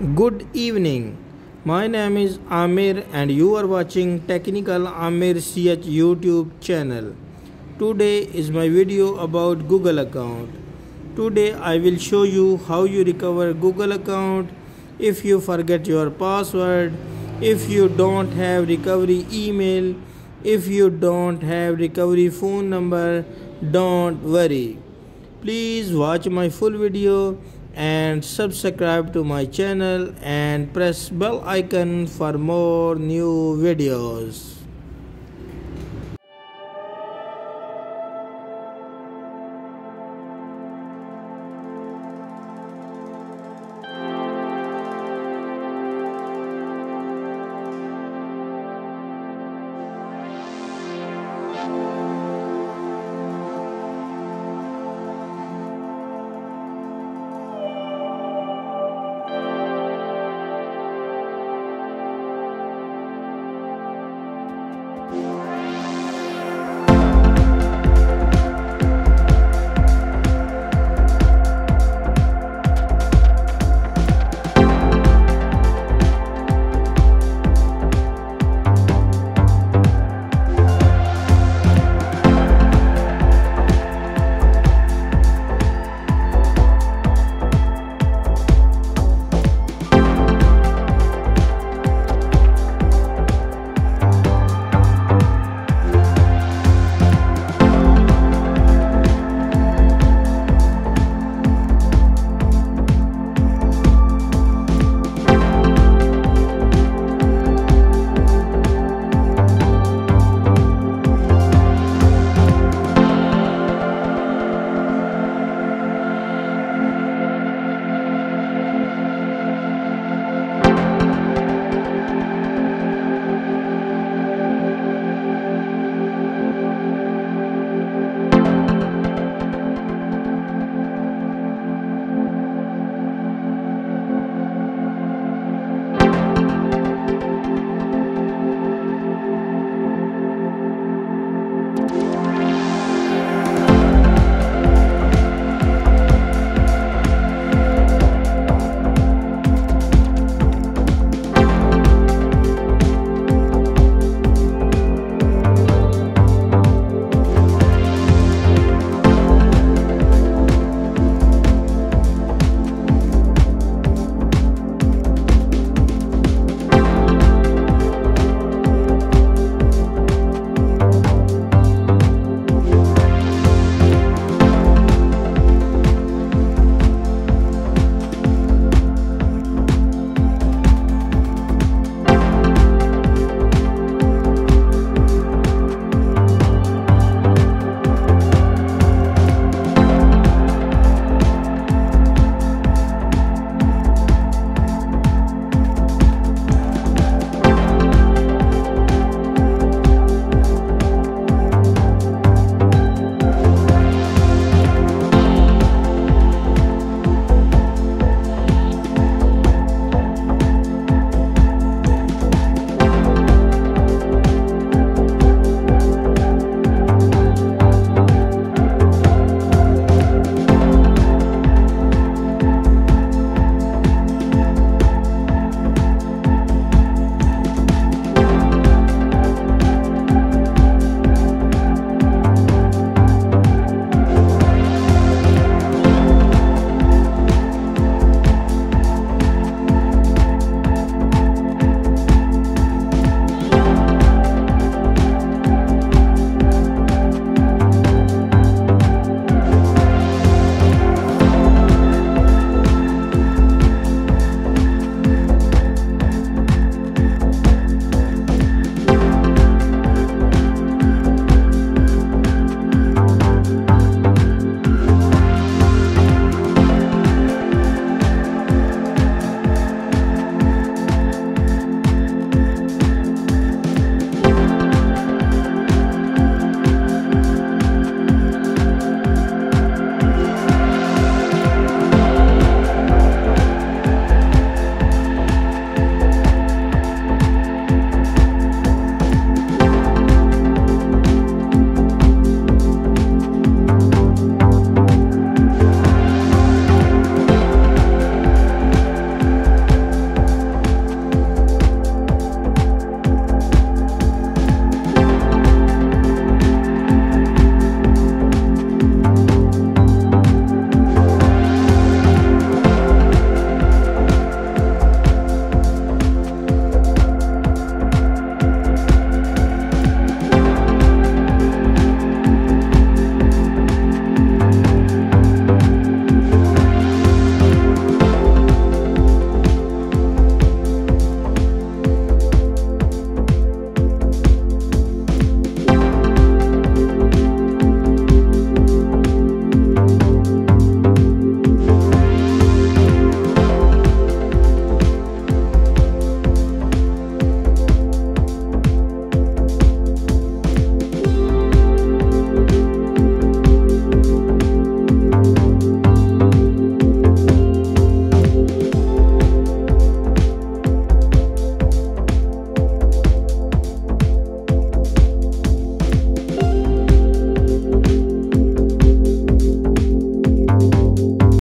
Good evening. My name is Amir and you are watching Technical Amir CH YouTube channel. Today is my video about Google account. Today I will show you how you recover Google account if you forget your password, if you don't have recovery email, if you don't have recovery phone number. Don't worry. Please watch my full video and subscribe to my channel and press bell icon for more new videos.